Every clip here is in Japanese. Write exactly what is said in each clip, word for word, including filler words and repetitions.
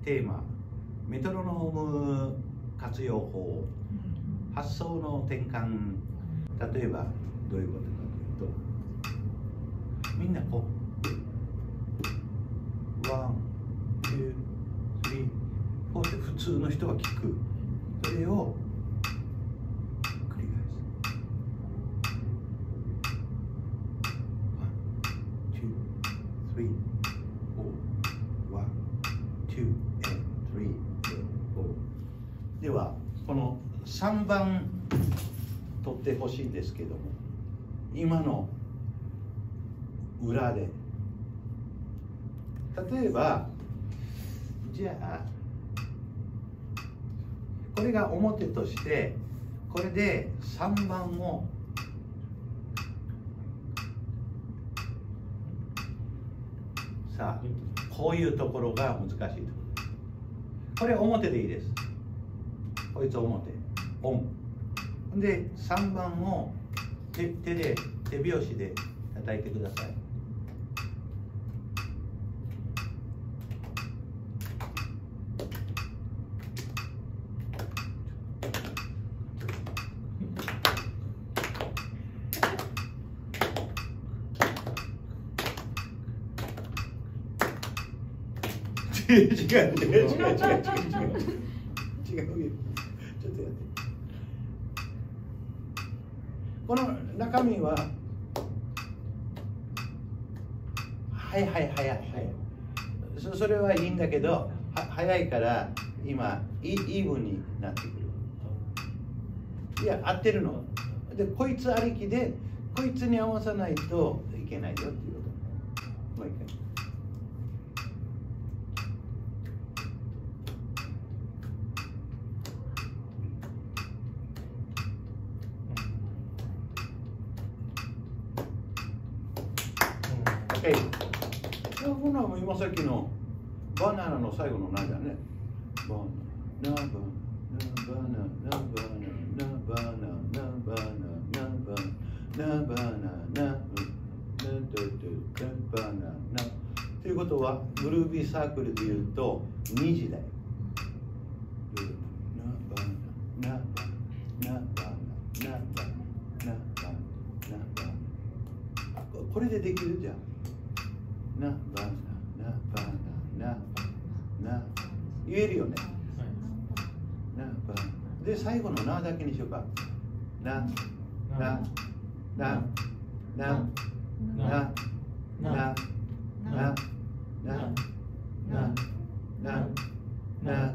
テーマ、メトロノーム活用法、発想の転換。例えばどういうことかというと、みんなこうワン、ツー、スリー、フォーって普通の人は聞く。それを繰り返す。ワン、ツー、スリー、フォー、ワン、ツー、スリー、フォー。ではこのさんばん取ってほしいんですけども、今の裏で例えばじゃあこれが表として、これでさんばんをさあこういうところが難しいと。これ表でいいです。こいつ表オンでさんばんを 手, 手で手拍子で叩いてください。違う違う違う違う違う違う違うよ。ちょっとやって。この中身ははいはいはいはい、そそれはいいんだけど、は早いから今イーブンになってくる。いや合ってるので、こいつありきでこいつに合わさないといけないよっていうこと。もう一回。OK。こんなの今さっきのバナナの最後の何だね。バナナバナナバナナバナナバナナバナナバナナバナナバナナということはグルービーサークルで言うとにじだよ。バナナバナナバナナバナナバナナ。これでできるじゃん。なバナナバナナバナ言えるよね。なバナで最後のなだけにしようか。ななななななななななななな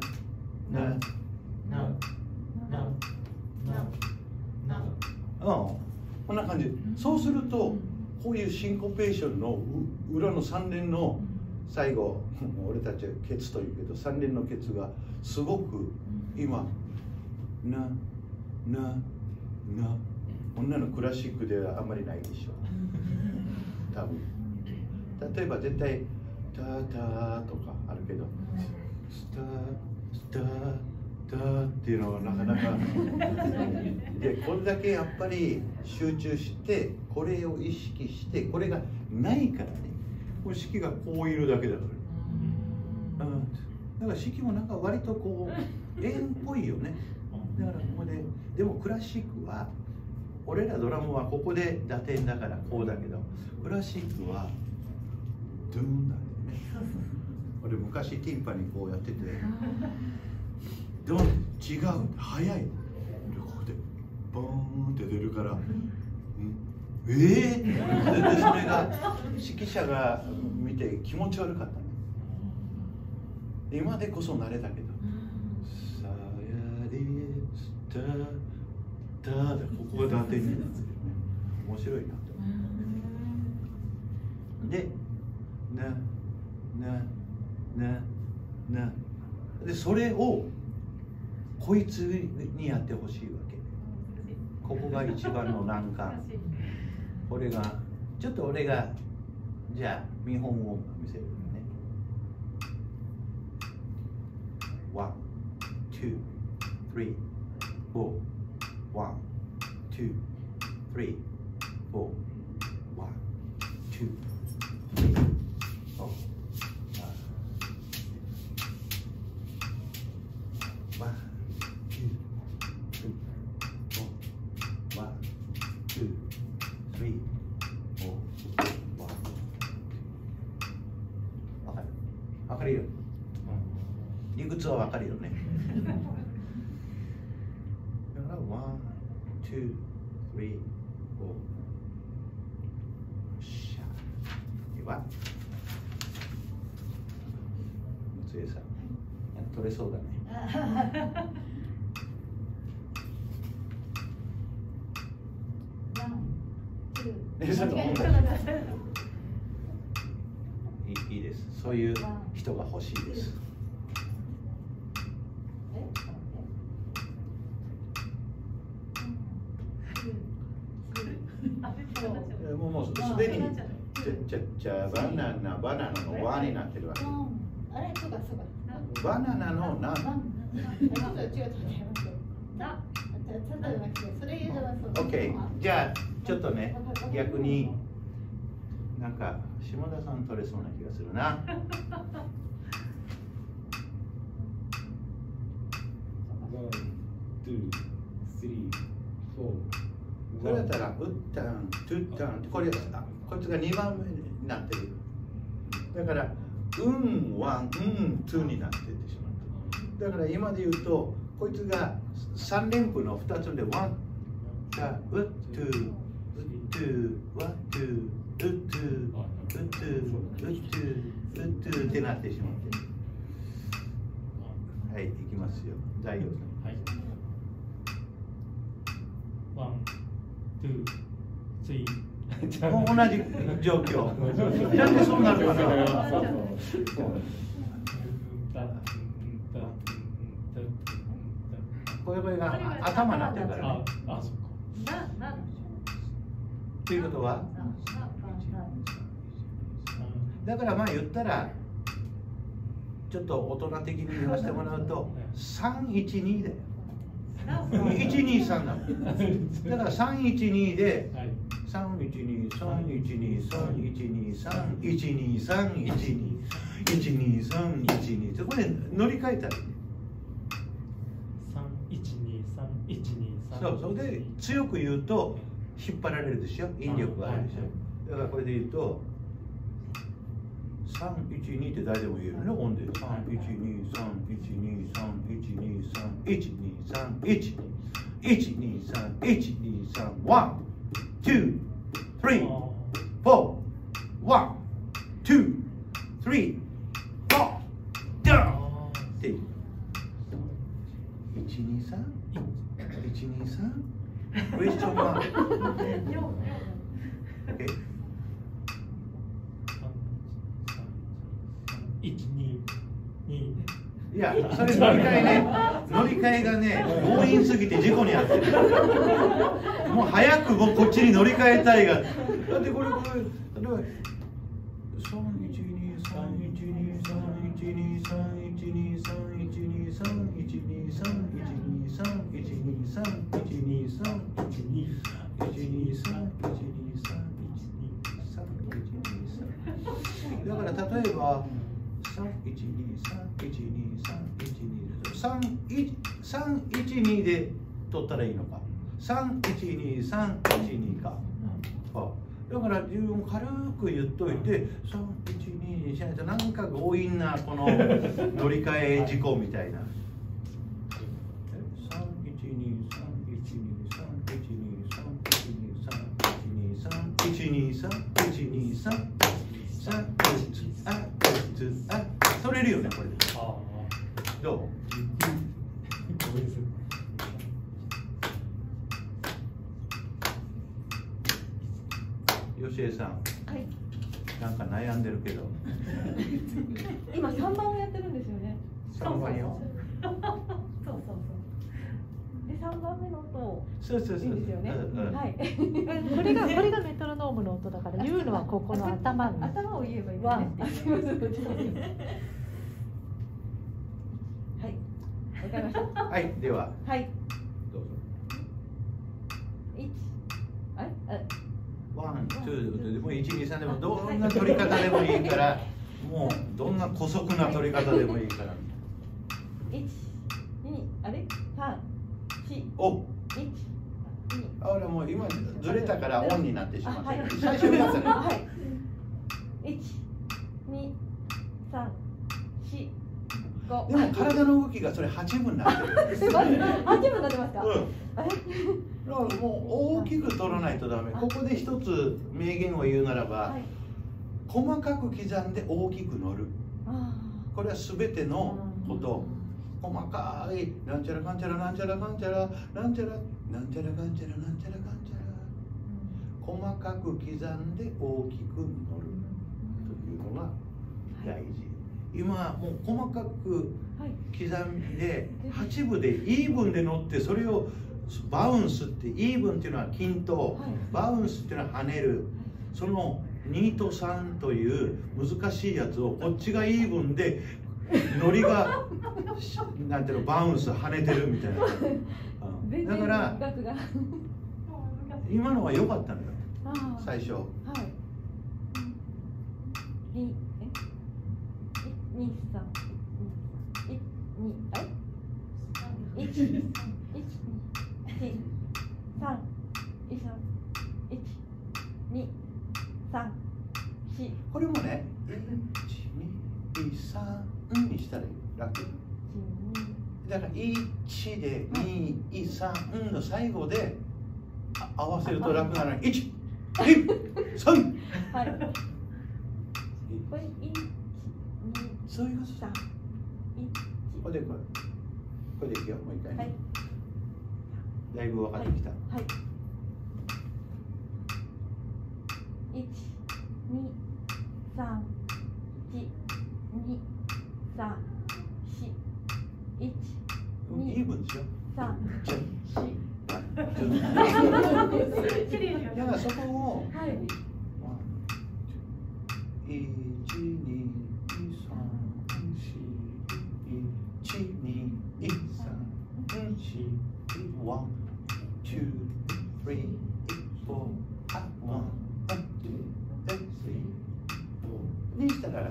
な。こんな感じ。そうするとこういうシンコペーションの裏のさん連の最後、俺たちはケツというけどさん連のケツがすごく今なななこんなのクラシックではあんまりないでしょ多分。例えば絶対タタとかあるけどスタスタタっていうのはなかなかで、これだけやっぱり集中してこれを意識して、これがないからね。これ式がこういるだけだから、うん、だから式もなんか割とこう円っぽいよね。だからここででもクラシックは俺らドラムはここで打点だからこうだけど、クラシックはドゥーンなんだよね。俺昔ティンパにこうやっててドン違う早い。でここでボーンって出るから、うん、ええー、でそれが指揮者が見て気持ち悪かったの。今でこそ慣れたけど「さやでスタタ」でここが打点になってるよね。面白いなと思って。で「なななな」でそれをこいつにやってほしいわけ。ここが一番の難関。これがちょっと俺がじゃあ見本を見せるね。ワン、ツー、スリー、フォー、ワン、ツー、スリー、フォー、ワン、ツー、スリー、フォー。 分かるよ。理屈は分かるよね。だから、ワン、ツー、スリー、フォー。よっしゃ。では、松江さん、取れそうだね。ね、ちょっといい、いいです。そういう人が欲しいです。もうもうすでにちゃちゃバナナバナナの輪になってるわけ。 あれそうかそうか。 バナナのな。 ちょっと違うと思いますよ。な、ちょっとじゃなくてそれ言うのはそう。 オッケー。じゃあちょっとね逆になんか下田さん取れそうな気がするな。それだったらウッタン、トゥッタン、これあこいつがにばんめになってる。だからうん、ワン、うん、ツーになってってしまった。だから今で言うとこいつがさん連符のふたつでワン、がウットゥ、ウットゥ、ワットゥ、ウットゥ、ウットゥ、ウットゥ、ウットゥってなってしまって。はい、いきますよ。大丈夫。はい。 ワン、ツー、スリー。 もう同じ状況。なんでそうなるかな。こういう声が頭になってるからね。あ、そっか。ということは、だからまあ言ったら、ちょっと大人的に言わせてもらうと、さんいちにだよ。いちにさんなの。だからさんいちにで、さんいちに、さんいちに、さんいちに、さんいちに、さんいちに、いちに、さんいちにってこれ乗り換えたらいいね。 さんいちに、さんいちに、さん。 そう、それで強く言うと引っ張られるでしょ。引力があるでしょ。だからこれで言うとさんいちにって誰でも言えるね。音でさんいちに、さんいちに、さんいちに、さんいちに、さんいちに、いちに、さんいちに、さん、ワン、ツー、スリー、フォー、ワン、ツー、スリー、フォー、ダウンっていちにさん、いちにさん、クエスチョンマーク。OK。 いちににいや、それ乗り換えね、乗り換えがね、強引すぎて事故に遭ってる。もう早くもうこっちに乗り換えたいが。だってこれこれ、例えばさんいちに、さんいちに、さんいちに、さんいちに、さんいちに、さんいちに、さんいちに、さんいちに、さんいちに、さんいちに、いちに、さんいちに、さんいちに、さんいちに、さん。だから例えば。さんいちに、さんいちに、さんいちに、さんいちにで取ったらいいのか。さんいちに、さんいちにか。あ、だから自分軽く言っといて、さんいちににしないとなんか強引なこの乗り換え事故みたいな。さんいちに、さんいちに、さんいちに、さんいちに、さんいちに、さんいちに、さんいちに、さんいちに、さんあ、あ、取れるよね、これで。ああ、どう？よしえさん、はい、なんか悩んでるけど。 今三番をやってるんですよね。 三番よ。 そうそうそう。で三番目の音。 そうそうそう。いいですよね。 はい。 これがこれがメトロノームの音だから言うのはここの頭に。頭を言えばいいわ。はい。わかりました。 はい、では。 はい。 どうぞ。 一。あれ？ ワン、ツーでもいち、に、さんでもどんな取り方でもいいから、もうどんな姑息な取り方でもいいから。 いち、に、あれ？さん、よん、 お。 いち、に。 あ、俺もう今ずれたからオンになってしまった。はい、最初ににやったね。 はい。いち、に、さん、よでも体の動きがそれ八分になってる。 八分になってますか。 うん。だからもう大きく取らないとダメ。ここで一つ名言を言うならば、はい、細かく刻んで大きく乗る。これはすべてのこと。細かいなんちゃらかんちゃらなんちゃらかんちゃらなんちゃらなんちゃらかんちゃらなんちゃらかんちゃら。細かく刻んで大きく乗るというのが大事。今もう細かく刻んで八分でイーブンで乗って、それをバウンスって、イーブンっていうのは均等、バウンスっていうのは跳ねる。そのにとさんという難しいやつをこっちがイーブンでノリがなんていうのバウンス跳ねてるみたいな。だから今のは良かったのよ。最初。はい。に、え、に、さん、い、に、あれ？いち、いち、に、さん、いち、に、さん、し。これもね、いち、に、さんにしたらいい。楽。だからいちでに、さんの最後で合わせると楽なのに、いち、に、さん。はい。これいち、に、そういうことだ。これでこれ。これでいくよ、もう一回。はい。だいぶ分かってきた。はい。いち、に、さん、いち、に、さん、し、いち、に、イーブンですよ。さん、し。だからそこを、はい、いち、に、さん、し、いち、に、さん、し、いち、に、さん、し、にしたら、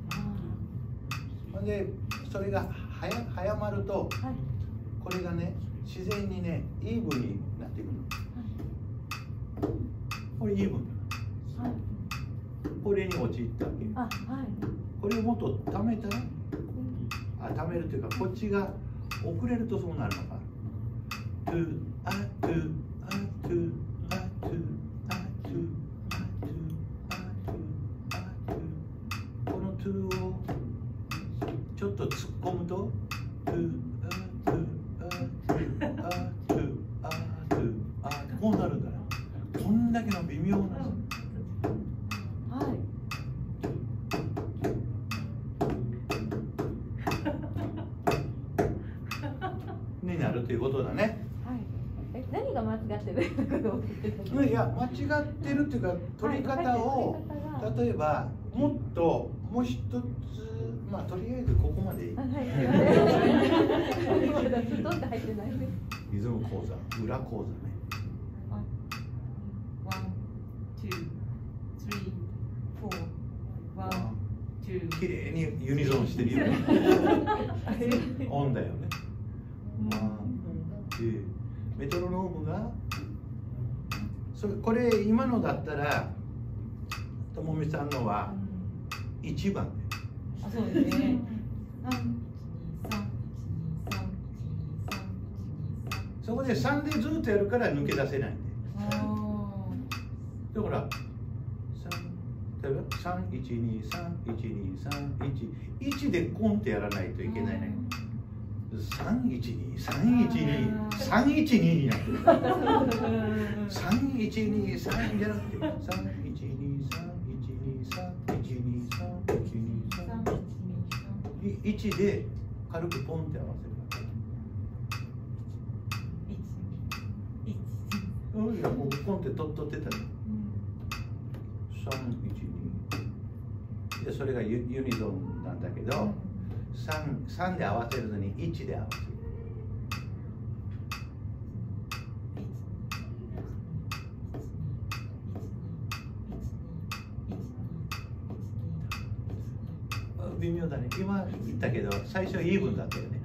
ほんでそれが早早まると、はい、これがね自然にねイーブンになっていくの。はい、これイーブンだ、はい、これに陥ったわけ。あ、はい、これをもっと溜めたら、あ、溜めるというかこっちが遅れるとそうなるのか。トゥアトゥアトゥアトゥアトゥアトゥアトゥアトゥ、このトゥをちょっと突っ込むとトゥアトゥアトゥアトゥアトゥアトゥ、こうなるんだな。こんだけの微妙な、はい、になるということだね。 え、何が間違ってるいや、間違ってるっていうか取り方を、はい、例えばもっともう一つ、まあとりあえずここまでいい。リズム講座、裏講座ね。ワン、ツー、スリー、フォー、ワン、ツー。綺麗にユニゾンしてるよね。オンだよね。ワン、ツー。メトロノームがそれ、これ今のだったらともみさんのはいちばんで、あ、そうですね。そこでさんでずっとやるから抜け出せないんで。だから例えばさん、いち、に、さん、いち、に、さん、いち、いちでコンってやらないといけないね。さんいちに、さんいちに、さんいちにになってる。さんいちに、さんじゃなくて、さんいちに、さんいちに、さんいちに、さんいちに、さんいちに、いちで軽くポンって合わせる。うん、いや、もうポンって取ってたね。さんいちに。で、それがユユニゾンなんだけど、3, 3で合わせるのにいちで合わせる。微妙だね。今言ったけど最初イーブンだったよね。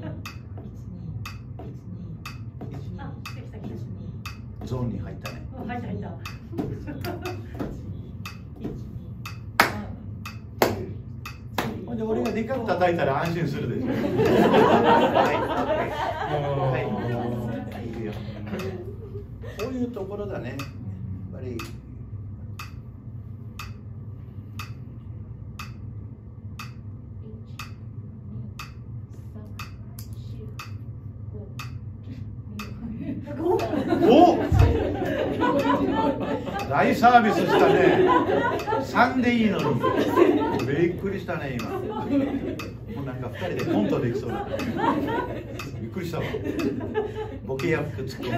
ゾーンに入ったね。入った入った。 で俺がでかく叩いたら安心するでしょ。はいはい、いいよ。こういうところだね。やっぱり。お大サービスしたね。さんでいいのに。びっくりしたね、今。もうなんかふたりでコントできそうだ。びっくりしたわ。ボケや服付きに。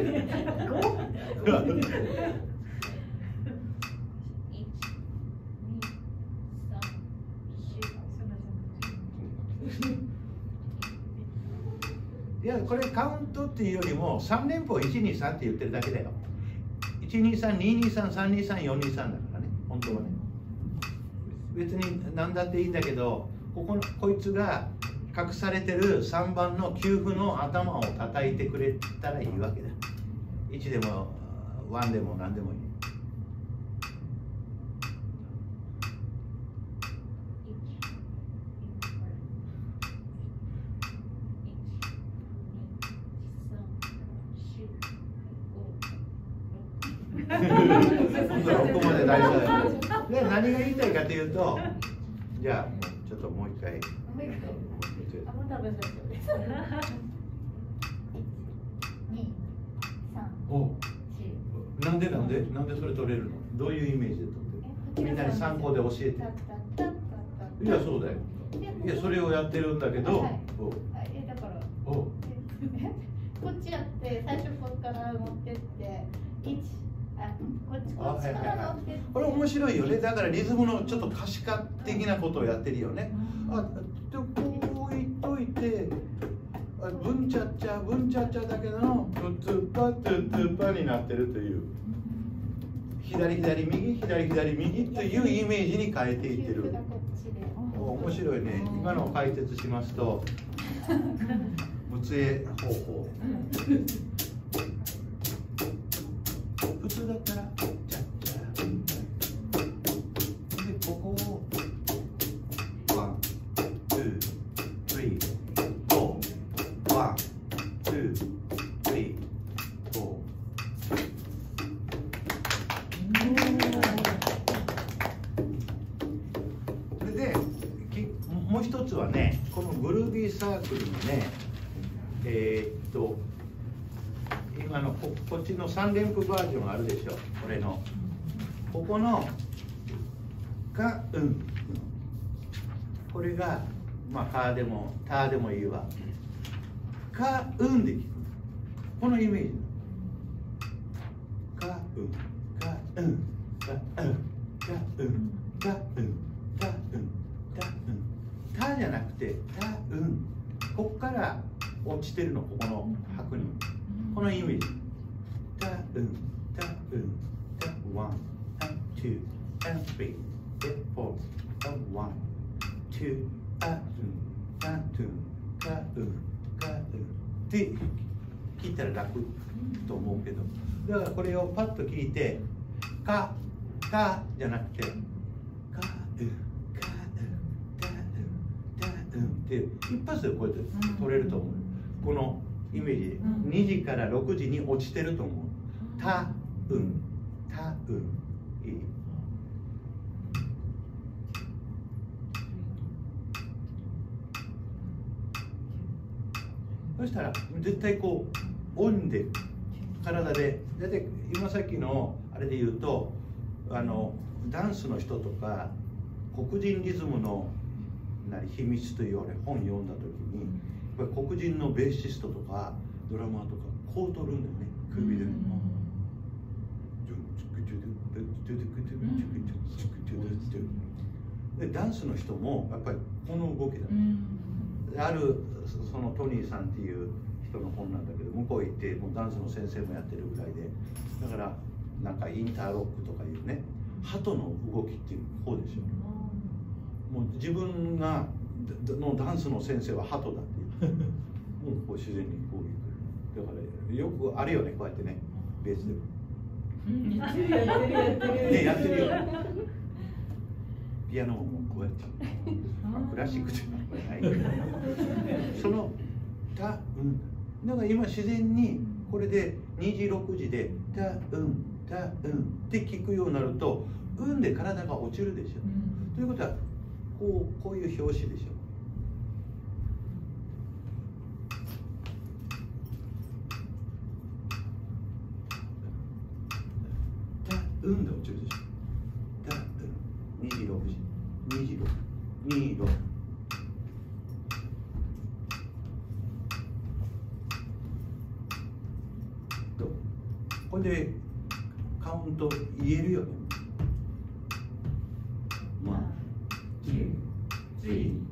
いや、これカウントっていうよりもさん連符をいちにさんって言ってるだけだよ。いちにさん、ににさん、さんにさん、よんにさんだからね、本当はね。別に何だっていいんだけど、ここのこいつが隠されてるさんばんの給付の頭を叩いてくれたらいいわけだ。いちでもいちでも何でもいい。今度はここまで大丈夫。で、何が言いたいかというと、じゃあちょっともう一回。お、なんでなんでなんでそれ取れるの？どういうイメージで取ってる？みんなに参考で教えて。いや、そうだよ。いや、それをやってるんだけど。 え、だから。お。こっちやって最初ここから持ってっていち。こっちこっちから持ってって。 これ面白いよね。だからリズムのちょっと可視化的なことをやってるよね。あ、でこう言っといて。ブンチャッチャブンチャッチャだけどのトゥトゥパトゥトゥパになってるという左左右左左右というイメージに変えていってる。面白いね。今のを解説しますと無杖方法。普通だったらチャッチャでここをワンツースリーワン、ツー、スリー、フォー。それでもう一つはね、このグルービーサークルのね、えー、っと今の こ, こっちのさん連符バージョンあるでしょ。これのここのがうんこれがまあカーでもターでもいいわ。かうんで聞く。このイメージ。かうんかうんかうんかうんかうんかうんかうんたじゃなくてたうんこっから落ちてるの。ここの拍にこのイメージ。たうんたうんたワンたツーたスリーたフォーたワンツーたうんたトゥンかうんって聞いたら楽と思うけど、だからこれをパッと聞いて「か」「か」じゃなくて「か」「う」「か」「う」「か」「う」「か」「う」って一発でこうやって取れると思う。このイメージにじからろくじに落ちてると思う。「た」「うん」「た」「うん」いい。そしたら絶対こうオンで体でだって今さっきのあれで言うとあのダンスの人とか黒人リズムのなり秘密という本読んだ時にやっぱり黒人のベーシストとかドラマーとかこう取るんだよね、首で。でダンスの人もやっぱりこの動きだ、ね。あるそのトニーさんっていう人の本なんだけど、向こう行ってもうダンスの先生もやってるぐらいで、だからなんかインターロックとかいうね、鳩の動きっていうこうでしょ。もう自分がのダンスの先生は鳩だっていうもうこう自然にこういうだからよくあるよね、こうやってね、ベースでもやってるやってるね、やってるよ。ピアノもこうやってまあクラシックじゃないけどそのたうんだから今自然にこれでにじろくじでたうんたうんって聞くようになるとうんで体が落ちるでしょ、うん、ということはこうこういう表紙でしょ。たうんで落ちるでしょ。たうんにじろくじにじろくにろくこれでカウント言えるよね。ワン、ツー、スリー、